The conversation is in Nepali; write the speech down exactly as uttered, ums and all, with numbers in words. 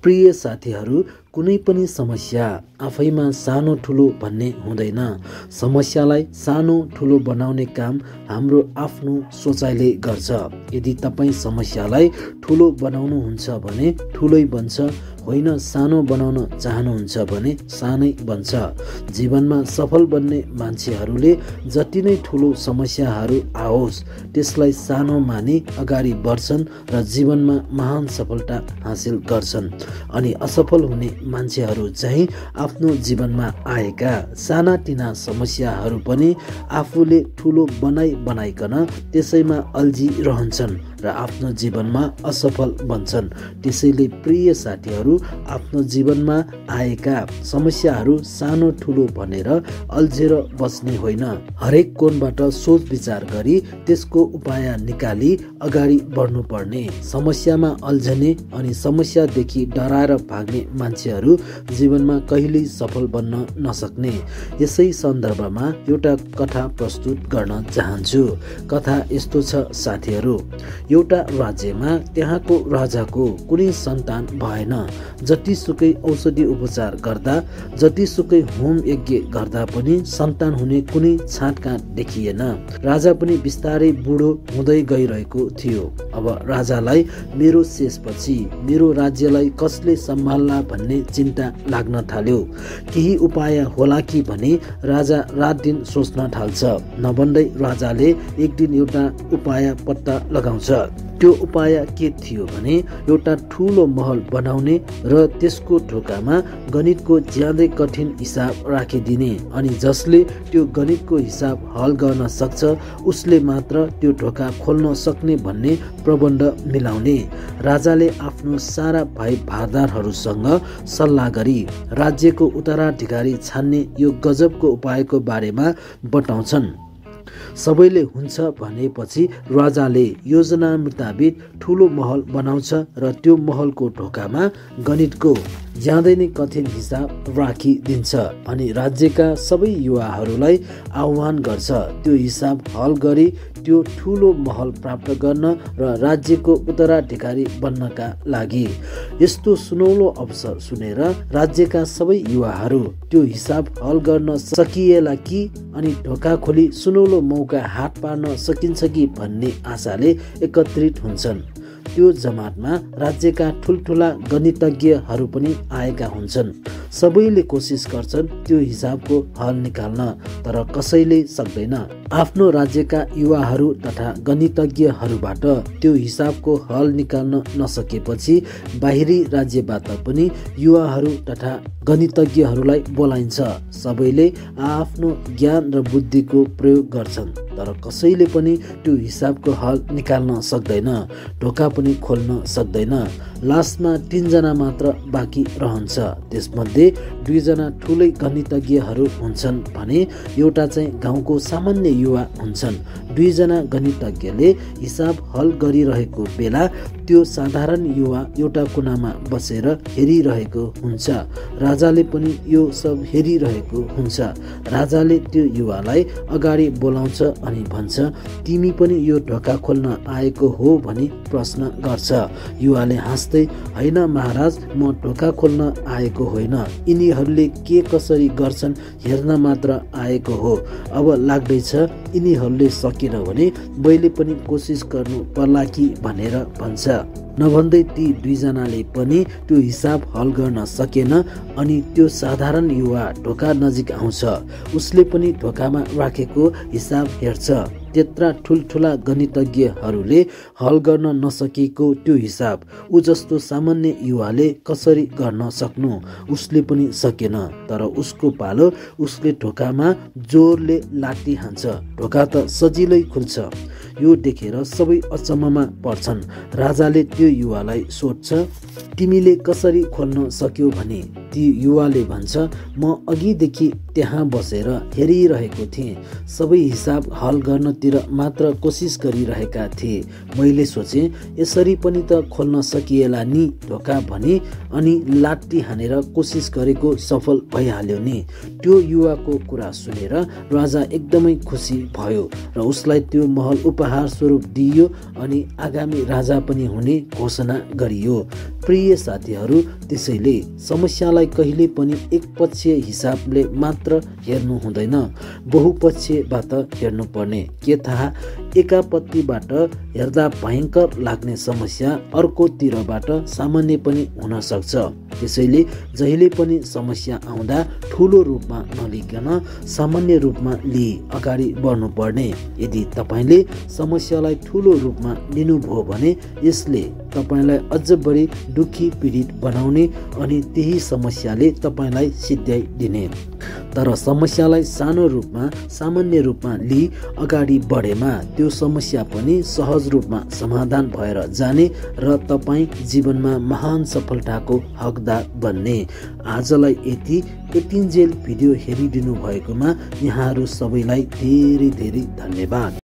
प्रिय साथीहरू, कुनै पनि समस्या आफैमा सानो ठुलो भन्ने हुँदैन। समस्यालाई सानो ठुलो बनाउने काम हाम्रो आफ्नो सोचाइले गर्छ। यदि तपाईँ समस्यालाई ठुलो बनाउनुहुन्छ भने ठुलै बन्छ, होइन सानो बनाउन चाहनुहुन्छ भने सानै बन्छ। जीवनमा सफल बन्ने मान्छेहरूले जति नै ठुलो समस्याहरू आओस् त्यसलाई सानो मानी अगाडि बढ्छन् र जीवनमा महान सफलता हासिल गर्छन्। अनि असफल हुने मान्छेहरू चाहिँ आफ्नो जीवनमा आएका सानातिना समस्याहरू पनि आफूले ठुलो बनाइ बनाइकन त्यसैमा अल्झिरहन्छन् र आफ्नो जीवनमा असफल बन्छन्। त्यसैले प्रिय साथीहरू, आफ्नो जीवनमा आएका समस्याहरू सानो ठुलो भनेर अल्झेर बस्ने होइन, हरेक कोणबाट सोच विचार गरी त्यसको उपाय निकाली अगाडि बढ्नुपर्ने। समस्यामा अल्झने अनि समस्यादेखि डराएर भाग्ने मान्छेहरू जीवनमा कहिल्यै सफल बन्न नसक्ने। यसै सन्दर्भमा एउटा कथा प्रस्तुत गर्न चाहन्छु। कथा यस्तो छ साथीहरू, एउटा राज्यमा त्यहाँको राजाको कुनै सन्तान भएन। जतिसुकै औषधि उपचार गर्दा, जतिसुकै होम यज्ञ गर्दा पनि सन्तान हुने कुनै छाँटकाँट देखिएन। राजा पनि बिस्तारै बुढो हुँदै गइरहेको थियो। अब राजालाई मेरो शेषपछि मेरो राज्यलाई कसले सम्हाल्ला भन्ने चिन्ता लाग्न थाल्यो। केही उपाय होला कि भने राजा रात दिन सोच्न थाल्छ। नभन्दै राजाले एक दिन एउटा उपाय पत्ता लगाउँछ। त्यो उपाय के थियो भने एउटा ठुलो महल बनाउने र त्यसको ढोकामा गणितको ज्यादै कठिन हिसाब राखिदिने, अनि जसले त्यो गणितको हिसाब हल गर्न सक्छ उसले मात्र त्यो ढोका खोल्न सक्ने भन्ने प्रबन्ध मिलाउने। राजाले आफ्नो सारा भाइ भारदारहरूसँग सल्लाह गरी राज्यको उत्तराधिकारी छान्ने यो गजबको उपायको बारेमा बताउँछन्। सबैले हुन्छ भनेपछि राजाले योजना मुताबिक ठुलो महल बनाउँछ र त्यो महलको ढोकामा गणितको ज्यादै नै कठिन हिसाब राखिदिन्छ अनि राज्यका सबै युवाहरूलाई आह्वान गर्छ त्यो हिसाब हल गरी त्यो ठुलो महल प्राप्त गर्न र राज्यको उत्तराधिकारी बन्नका लागि। यस्तो सुनौलो अवसर सुनेर राज्यका सबै युवाहरू त्यो हिसाब हल गर्न सकिएला कि अनि ढोका खोली सुनौलो मौका हात पार्न सकिन्छ कि भन्ने आशाले एकत्रित हुन्छन्। त्यो जमातमा राज्यका ठुल्ठुला गणितज्ञहरू पनि आएका हुन्छन्। सबैले कोसिस गर्छन् त्यो हिसाबको हल निकाल्न, तर कसैले सक्दैन। आफ्नो राज्यका युवाहरू तथा गणितज्ञहरूबाट त्यो हिसाबको हल निकाल्न नसकेपछि बाहिरी राज्यबाट पनि युवाहरू तथा गणितज्ञहरूलाई बोलाइन्छ। सबैले आफ्नो ज्ञान र बुद्धिको प्रयोग गर्छन्, तर कसैले पनि त्यो हिसाबको हल निकाल्न सक्दैन, ढोका पनि खोल्न सक्दैन। लास्टमा तीनजना मात्र बाँकी रहन्छ। त्यसमध्ये दुईजना ठुलै गणितज्ञहरू हुन्छन् भने एउटा चाहिँ गाउँको सामान्य युवा हुन्छन्। दुईजना गणितज्ञले हिसाब हल गरिरहेको बेला त्यो साधारण युवा एउटा कुनामा बसेर हेरिरहेको हुन्छ। राजाले पनि यो सब हेरिरहेको हुन्छ। राजाले त्यो युवालाई अगाडि बोलाउँछ अनि भन्छ, तिमी पनि यो ढोका खोल्न आएको हो भनी प्रश्न गर्छ। युवाले हाँस्दै, होइन महाराज, म ढोका खोल्न आएको होइन, यिनीहरूले के कसरी गर्छन् हेर्न मात्र आएको हो। अब लाग्दैछ यिनीहरूले सकेन भने मैले पनि कोसिस गर्नु पर्ला कि भनेर भन्छ। नभन्दै ती दुईजनाले पनि त्यो हिसाब हल गर्न सकेन अनि त्यो साधारण युवा ढोका नजिक आउँछ। उसले पनि ढोकामा राखेको हिसाब हेर्छ। त्यत्रा ठुल्ठुला गणितज्ञहरूले हल गर्न नसकेको त्यो हिसाब ऊ जस्तो सामान्य युवाले कसरी गर्न सक्नु? उसले पनि सकेन, तर उसको पालो। उसले ढोकामा जोरले लात्ती हान्छ। ढोका त सजिलै खुल्छ। यो देखेर सबै अचम्ममा पर्छन्। राजाले त्यो युवालाई सोध्छ, तिमीले कसरी खोल्न सक्यौ भने? ती युवाले भन्छ, म अघिदेखि त्यहाँ बसेर हेरिरहेको थिएँ। सबै हिसाब हल गर्नतिर मात्र कोसिस गरिरहेका थिए। मैले सोचेँ यसरी पनि त खोल्न सकिएला नि ढोका भने, अनि लाट्टी हानेर कोसिस गरेको सफल भइहाल्यो नि। त्यो युवाको कुरा सुनेर राजा एकदमै खुसी भयो र उसलाई त्यो महल उपहार स्वरूप दिइयो अनि आगामी राजा पनि हुने घोषणा गरियो। प्रिय साथीहरू, त्यसैले समस्यालाई कहिले पनि एकपक्षीय हिसाबले मात्र हेर्नु हुँदैन, बहुपक्षीयबाट हेर्नुपर्ने। के थाहा, एकापट्टिबाट हेर्दा भयङ्कर लाग्ने समस्या अर्कोतिरबाट सामान्य पनि हुन सक्छ। त्यसैले जहिले पनि समस्या आउँदा ठुलो रूपमा नलिकन सामान्य रूपमा लिई अगाडि बढ्नुपर्ने। यदि तपाईँले समस्यालाई ठुलो रूपमा लिनुभयो भने यसले तपाईँलाई अझ बढी दुखी पीडित बनाउने अनि त्यही समस्याले तपाईँलाई सिध्याइदिने। तर समस्यालाई सानो रूपमा सामान्य रूपमा लिई अगाडि बढेमा त्यो समस्या पनि सहज रूपमा समाधान भएर जाने र तपाईँ जीवनमा महान सफलताको हकदार बन्ने। आजलाई यति यतिन्जेल भिडियो हेरिदिनु भएकोमा यहाँहरू सबैलाई धेरै धेरै धन्यवाद।